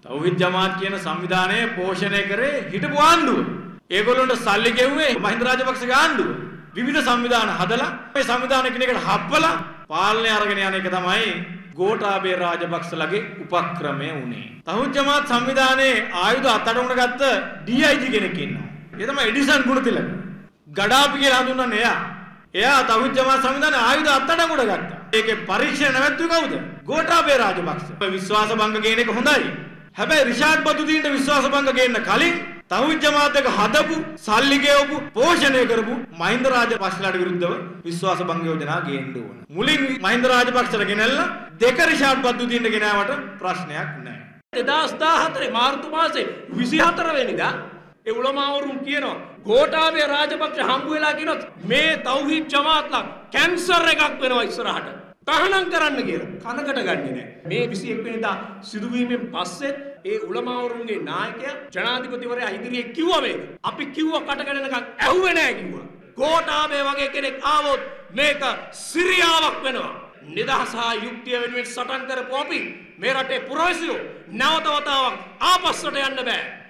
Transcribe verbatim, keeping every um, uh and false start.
තෞහිද් ජමාත් කියන සංවිධානය පෝෂණය කරේ හිටපු ආණ්ඩුව. ඒගොල්ලන්ට සල්ලි ගෙව්වේ මහින්ද රාජපක්ෂගේ ආණ්ඩුව. විවිධ සංවිධාන හදලා මේ සංවිධාන කෙනෙක්ට හප්පලා පාලනය අරගෙන යන එක තමයි ගෝඨාභය රාජපක්ෂලගේ උපක්‍රමය වුණේ. තෞහිද් ජමාත් සංවිධානයේ ආයුධ අත්අඩංගුවට ගත්ත ඩී අයි ජී කෙනෙක් ඉන්නවා. ඒ තමයි එඩිසන් ගුණතිලක. ගඩාපි කියලා හඳුන්වන්නේ එයා. එයා තෞහිද් ජමාත් සංවිධානයේ ආයුධ අත්අඩංගුවට ගත්තා. ඒකේ පරීක්ෂණ නැවැත්තුවේ කවුද? ගෝඨාභය රාජපක්ෂ. විශ්වාස භංග කියන එක හොඳයි. හැබැයි රිෂාඩ් බදුදීන්ට විශ්වාස භංග ගේන්න කලින් තෞහිද් ජමාත් එක හදපු, සල්ලි ගෙවපු, පෝෂණය කරපු මහින්ද රාජපක්ෂලාට විරුද්ධව විශ්වාස භංග යෝජනා ගේන්න ඕන. මුලින් මහින්ද රාජපක්ෂලා ගෙනල්ලා දෙක රිෂාඩ් බදුදීන්ට ගෙනාවට ප්‍රශ්නයක් නැහැ. දෙදාස් දාහතරේ මාර්තු මාසේ විසිහතර වෙනිදා ඒ උලමාවරුන් කියනවා ගෝඨාභය රාජපක්ෂ හම්බු වෙලා කියනවා මේ තෞහිද් ජමාත්ලා කැන්සර් එකක් වෙනවා ඉස්සරහට. තහනම් කරන්න කියලා. කනකට ගන්නේ නැහැ. මේ විසි එක් වෙනිදා සිදුවීමෙන් පස්සේ ඒ උලමාවරුන්ගේ නායකයා ජනාධිපතිවරයා ඉදිරියේ කිව්වා මේක. අපි කිව්වා කටකඩනකම් ඇහුවේ නැහැ කිව්වා. ගෝඨාභය වගේ කෙනෙක් ආවොත් මේක සිරියාවක් වෙනවා. නිදහස හා යුක්තිය වෙනුවෙන් සටන් කරපු අපි මේ රටේ පුරවැසියෝ නැවත වතාවක් ආපස්සට යන්න බෑ.